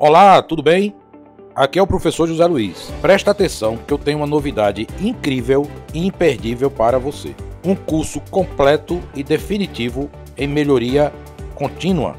Olá, tudo bem? Aqui é o professor José Luiz. Presta atenção que eu tenho uma novidade incrível e imperdível para você. Um curso completo e definitivo em melhoria contínua.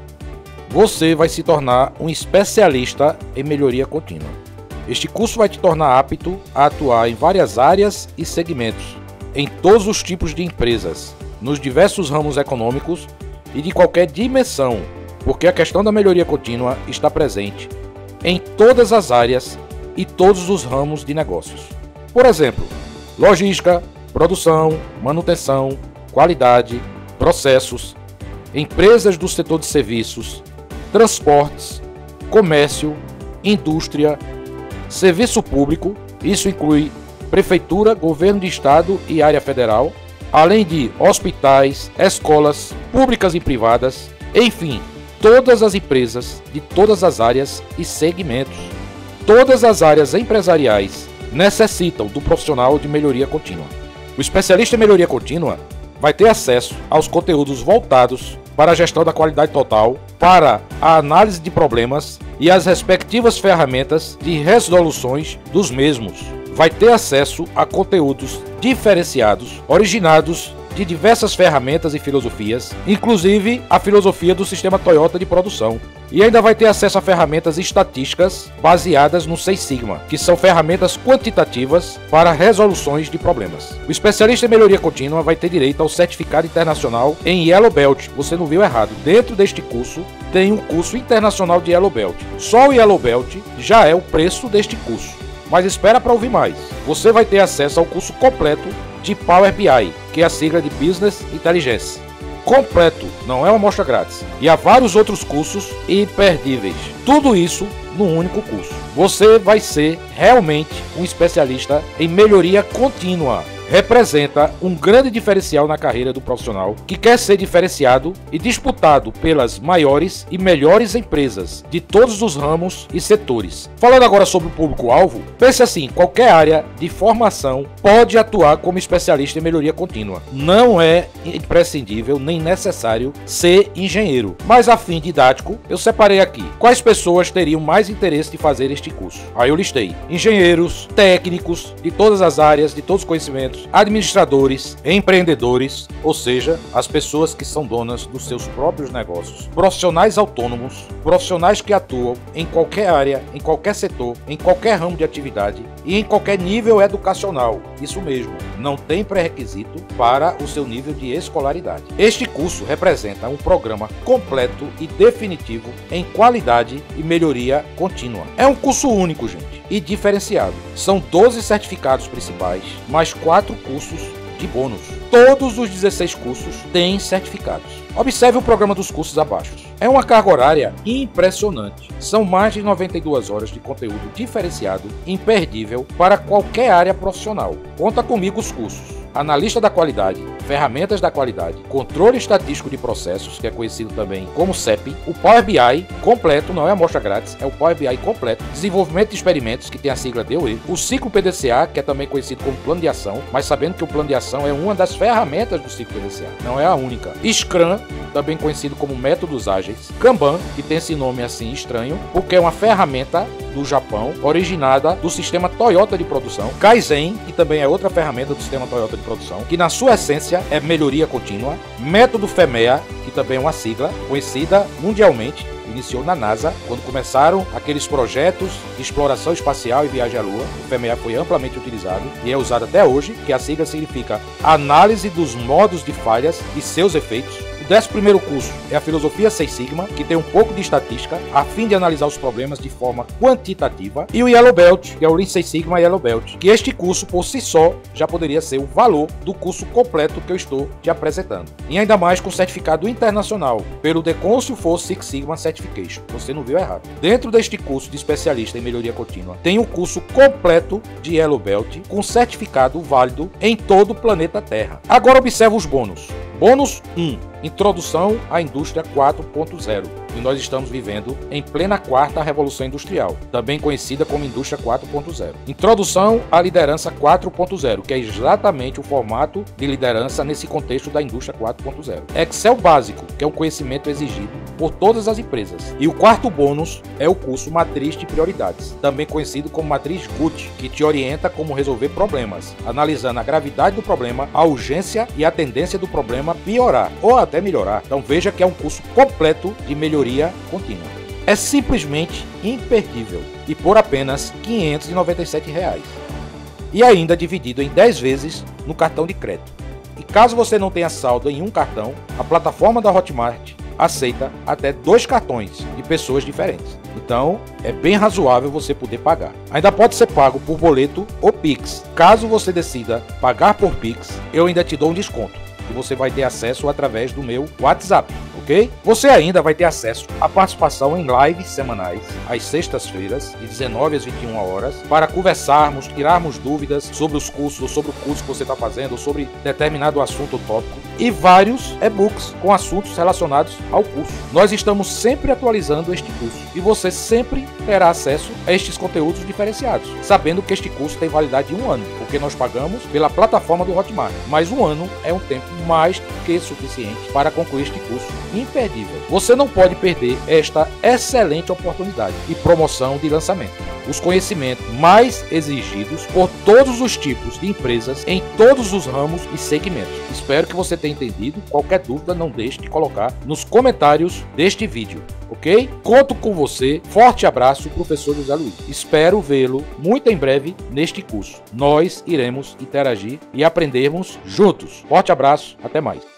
Você vai se tornar um especialista em melhoria contínua. Este curso vai te tornar apto a atuar em várias áreas e segmentos, em todos os tipos de empresas, nos diversos ramos econômicos e de qualquer dimensão, porque a questão da melhoria contínua está presente em todas as áreas e todos os ramos de negócios. Por exemplo, logística, produção, manutenção, qualidade, processos, empresas do setor de serviços, transportes, comércio, indústria, serviço público, isso inclui prefeitura, governo de estado e área federal, além de hospitais, escolas públicas e privadas, enfim, todas as empresas de todas as áreas e segmentos. Todas as áreas empresariais necessitam do profissional de melhoria contínua. O especialista em melhoria contínua vai ter acesso aos conteúdos voltados para a gestão da qualidade total, para a análise de problemas e as respectivas ferramentas de resoluções dos mesmos. Vai ter acesso a conteúdos diferenciados, originados de diversas ferramentas e filosofias, inclusive a filosofia do sistema Toyota de produção. E ainda vai ter acesso a ferramentas estatísticas baseadas no Six Sigma, que são ferramentas quantitativas para resoluções de problemas. O especialista em melhoria contínua vai ter direito ao certificado internacional em Yellow Belt. Você não viu errado. Dentro deste curso tem um curso internacional de Yellow Belt. Só o Yellow Belt já é o preço deste curso. Mas espera para ouvir mais. Você vai ter acesso ao curso completo de Power BI, que é a sigla de Business Intelligence. Completo, não é uma amostra grátis. E há vários outros cursos imperdíveis. Tudo isso num único curso. Você vai ser realmente um especialista em melhoria contínua. Representa um grande diferencial na carreira do profissional que quer ser diferenciado e disputado pelas maiores e melhores empresas de todos os ramos e setores. Falando agora sobre o público-alvo, pense assim, qualquer área de formação pode atuar como especialista em melhoria contínua. Não é imprescindível nem necessário ser engenheiro, mas a fim didático, eu separei aqui quais pessoas teriam mais interesse de fazer este curso. Aí eu listei engenheiros, técnicos de todas as áreas, de todos os conhecimentos, administradores, empreendedores, ou seja, as pessoas que são donas dos seus próprios negócios, profissionais autônomos, profissionais que atuam em qualquer área, em qualquer setor, em qualquer ramo de atividade e em qualquer nível educacional. Isso mesmo, não tem pré-requisito para o seu nível de escolaridade. Este curso representa um programa completo e definitivo em qualidade e melhoria contínua. É um curso único, gente, e diferenciado. São 12 certificados principais, mais 4 cursos de bônus. Todos os 16 cursos têm certificados. Observe o programa dos cursos abaixo. É uma carga horária impressionante. São mais de 92 horas de conteúdo diferenciado, imperdível para qualquer área profissional. Conta comigo os cursos: Analista da Qualidade, Ferramentas da Qualidade, Controle Estatístico de Processos, que é conhecido também como CEP, o Power BI completo, não é amostra grátis, é o Power BI completo, Desenvolvimento de Experimentos, que tem a sigla DOE, o Ciclo PDCA, que é também conhecido como Plano de Ação, mas sabendo que o Plano de Ação é uma das ferramentas do Ciclo PDCA, não é a única. Scrum, também conhecido como Métodos Ágeis, Kanban, que tem esse nome assim estranho, porque é uma ferramenta do Japão, originada do sistema Toyota de produção, Kaizen, que também é outra ferramenta do sistema Toyota de produção, que na sua essência é melhoria contínua, Método FEMEA, que também é uma sigla conhecida mundialmente, iniciou na NASA, quando começaram aqueles projetos de exploração espacial e viagem à Lua. O FEMEA foi amplamente utilizado e é usado até hoje, que a sigla significa Análise dos Modos de Falhas e Seus Efeitos. O 11º curso é a Filosofia Six Sigma, que tem um pouco de estatística, a fim de analisar os problemas de forma quantitativa. E o Yellow Belt, que é o Lean Six Sigma Yellow Belt, que este curso, por si só, já poderia ser o valor do curso completo que eu estou te apresentando. E ainda mais com certificado internacional, pelo The Council for Six Sigma Certification. Você não viu errado. Dentro deste curso de especialista em melhoria contínua, tem um curso completo de Yellow Belt, com certificado válido em todo o planeta Terra. Agora observe os bônus. Bônus 1. Introdução à Indústria 4.0. e nós estamos vivendo em plena quarta revolução industrial, também conhecida como indústria 4.0. Introdução à liderança 4.0, que é exatamente o formato de liderança nesse contexto da indústria 4.0. Excel básico, que é um conhecimento exigido por todas as empresas. E o quarto bônus é o curso Matriz de Prioridades, também conhecido como Matriz GUT, que te orienta como resolver problemas, analisando a gravidade do problema, a urgência e a tendência do problema piorar ou até melhorar. Então veja que é um curso completo de melhoria contínua. É simplesmente imperdível e por apenas R$ 597. E ainda dividido em 10 vezes no cartão de crédito. E caso você não tenha saldo em um cartão, a plataforma da Hotmart aceita até 2 cartões de pessoas diferentes. Então, é bem razoável você poder pagar. Ainda pode ser pago por boleto ou Pix. Caso você decida pagar por Pix, eu ainda te dou um desconto, que você vai ter acesso através do meu WhatsApp, ok? Você ainda vai ter acesso à participação em lives semanais, às sextas-feiras, de 19 às 21 horas, para conversarmos, tirarmos dúvidas sobre os cursos, ou sobre o curso que você está fazendo, ou sobre determinado assunto ou tópico, e vários e-books com assuntos relacionados ao curso. Nós estamos sempre atualizando este curso e você sempre terá acesso a estes conteúdos diferenciados, sabendo que este curso tem validade de 1 ano, porque nós pagamos pela plataforma do Hotmart, mas 1 ano é um tempo mais que suficiente para concluir este curso imperdível. Você não pode perder esta excelente oportunidade e promoção de lançamento. Os conhecimentos mais exigidos por todos os tipos de empresas em todos os ramos e segmentos. Espero que você tenha entendido. Qualquer dúvida, não deixe de colocar nos comentários deste vídeo, ok? Conto com você. Forte abraço, professor José Luiz. Espero vê-lo muito em breve neste curso. Nós iremos interagir e aprendermos juntos. Forte abraço, até mais.